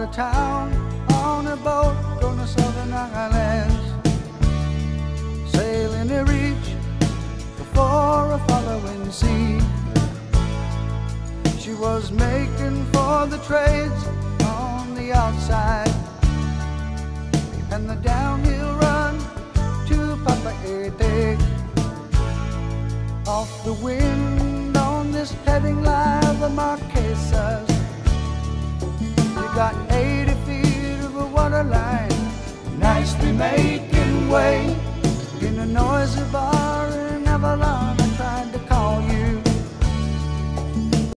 of town on a boat going to Southern Islands, sailing to reach before a following sea. She was making for the trades on the outside and the downhill run to Papa Ede. Off the wind on this heading line, the Marquesas. You got 80 feet of a water line, nicely making way in a noisy bar.